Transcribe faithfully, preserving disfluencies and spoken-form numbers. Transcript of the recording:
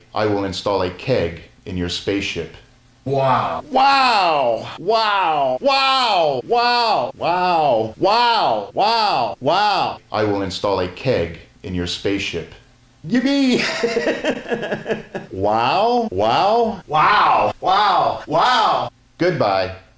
I will install a keg in your spaceship. Wow. Wow! Wow! Wow! Wow! Wow! Wow! Wow! Wow! I will install a keg in your spaceship. Yippee! Wow! Wow! Wow. Wow. Wow. Goodbye.